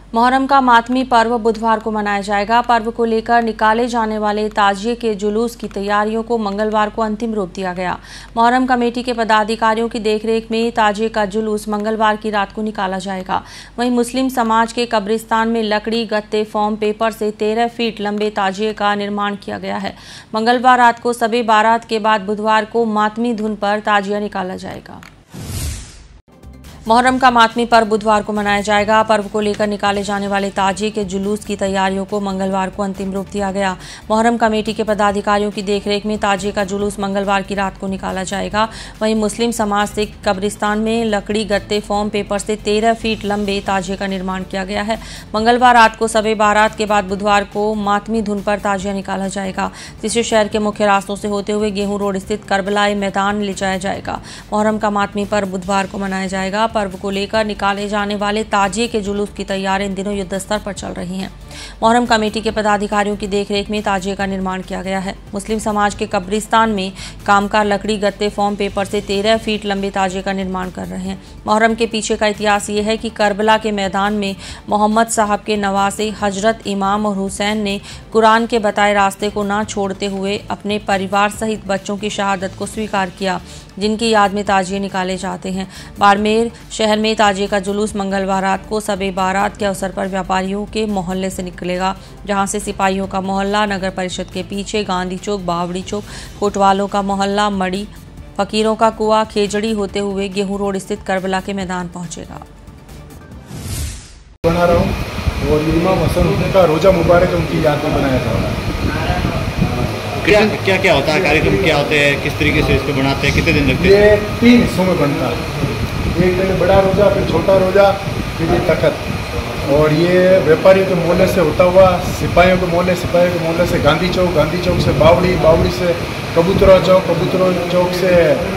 मुहर्रम का मातमी पर्व बुधवार को मनाया जाएगा। पर्व को लेकर निकाले जाने वाले ताजिए के जुलूस की तैयारियों को मंगलवार को अंतिम रूप दिया गया। मुहर्रम कमेटी के पदाधिकारियों की देखरेख में ताजिए का जुलूस मंगलवार की रात को निकाला जाएगा। वहीं मुस्लिम समाज के कब्रिस्तान में लकड़ी, गत्ते, फोम, पेपर से 13 फीट लंबे ताजिए का निर्माण किया गया है। मंगलवार रात को सबे बारात के बाद बुधवार को मातमी धुन पर ताजिया निकाला जाएगा। मुहर्रम का मातमी पर्व बुधवार को मनाया जाएगा। पर्व को लेकर निकाले जाने वाले ताजिए के जुलूस की तैयारियों को मंगलवार को अंतिम रूप दिया गया। मुहर्रम कमेटी के पदाधिकारियों की देखरेख में ताजिए का जुलूस मंगलवार की रात को निकाला जाएगा। वहीं मुस्लिम समाज से कब्रिस्तान में लकड़ी, गत्ते, फोम, पेपर से 13 फीट लंबे ताजिए का निर्माण किया गया है। मंगलवार रात को सबे बारात के बाद बुधवार को मातमी धुन पर ताजिया निकाला जाएगा, जिसे शहर के मुख्य रास्तों से होते हुए गेहूं रोड स्थित करबला मैदान ले जाया जाएगा। मुहर्रम का मातमी पर्व बुधवार को मनाया जाएगा। पर्व को लेकर निकाले जाने वाले ताजिए के जुलूस की तैयारियां इन दिनों युद्ध स्तर पर चल रही हैं। मुहर्रम कमेटी के पदाधिकारियों की देखरेख में ताजिए का निर्माण किया गया है। मुस्लिम समाज के कब्रिस्तान में कामकार लकड़ी, गत्ते, फोम, पेपर से 13 फीट लंबे ताजिए का निर्माण कर रहे हैं। मुहर्रम के पीछे का इतिहास ये है कि करबला के मैदान में मोहम्मद साहब के नवासे हजरत इमाम और हुसैन ने कुरान के बताए रास्ते को ना छोड़ते हुए अपने परिवार सहित बच्चों की शहादत को स्वीकार किया, जिनकी याद में ताजिए निकाले जाते हैं। बाड़मेर शहर में ताजिए का जुलूस मंगलवार रात को सबे बारात के अवसर पर व्यापारियों के मोहल्ले से निकलेगा, जहां से सिपाहियों का मोहल्ला, नगर परिषद के पीछे गांधी चौक, बावड़ी चौक, कोटवालों का मोहल्ला, मड़ी, फकीरों का कुआं, खेजड़ी होते हुए गेहूं रोड स्थित करबला के मैदान पहुंचेगा। बना रहा हूं और इमाम हसन हुसैन का रोजा मुबारक उनकी याद में बनाया जा रहा है। क्या क्या होता है, कार्यक्रम क्या होते हैं, किस तरीके से इसको बनाते हैं, कितने दिन लगते हैं? ये 3 हिस्सों में बनता है। एक पहले बड़ा रोजा, फिर छोटा रोजा, फिर ये तखत। और ये व्यापारियों के मोहल्ले से होता हुआ सिपाहियों के मोहल्ले से गांधी चौक से बावड़ी से कबूतरा चौक से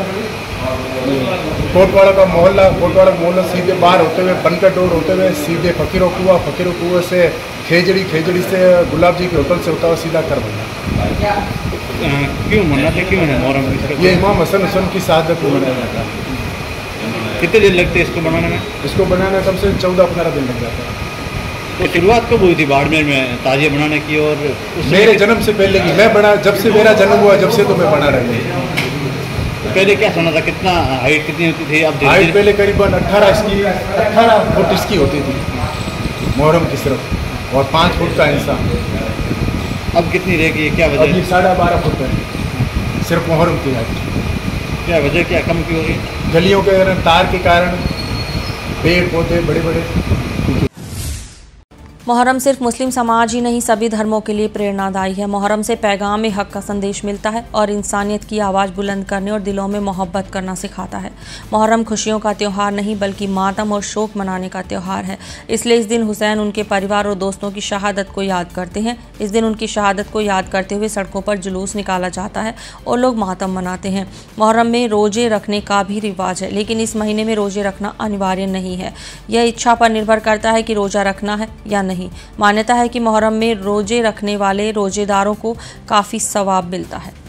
कोटवाड़ा का मोहल्ला सीधे बाहर होते हुए बनकर रोड होते हुए सीधे फकीरों कुआं से खेजड़ी से गुलाब जी के होटल से होता हुआ सीधा करबला। क्यों मनाते, क्यों है मुहर्रम? ये इमाम हसन हुसैन की शहादत को मनाया जाता है। कितने दिन लगते हैं इसको बनाने में? इसको बनाने में कम से कम 14-15 दिन लग जाता है। तो शुरुआत कब हुई थी बाड़मेर में ताजिए बनाने की? और मेरे जन्म से पहले की मैं बना, जब से मेरा जन्म हुआ जब से तो मैं बना रही हूँ। पहले क्या सुना था, कितना हाइट कितनी होती थी? अब हाइट पहले करीबन 18 फुट इसकी होती थी मुहर्रम की सिर्फ, और 5 फुट का इंसान। अब कितनी रहेगी, क्या वजह? अब ये 12.5 फुट है सिर्फ मुहर्रम की हाइट। क्या वजह, क्या कम क्यों होगी? गलियों के कारण, तार के कारण, पेड़ पौधे बड़े मुहर्रम सिर्फ मुस्लिम समाज ही नहीं, सभी धर्मों के लिए प्रेरणादायी है। मुहर्रम से पैगाम हक का संदेश मिलता है और इंसानियत की आवाज़ बुलंद करने और दिलों में मोहब्बत करना सिखाता है। मुहर्रम खुशियों का त्यौहार नहीं बल्कि मातम और शोक मनाने का त्यौहार है। इसलिए इस दिन हुसैन, उनके परिवार और दोस्तों की शहादत को याद करते हैं। इस दिन उनकी शहादत को याद करते हुए सड़कों पर जुलूस निकाला जाता है और लोग मातम मनाते हैं। मुहर्रम में रोजे रखने का भी रिवाज है, लेकिन इस महीने में रोजे रखना अनिवार्य नहीं है। यह इच्छा पर निर्भर करता है कि रोजा रखना है या नहीं। मान्यता है कि मुहर्रम में रोजे रखने वाले रोजेदारों को काफ़ी सवाब मिलता है।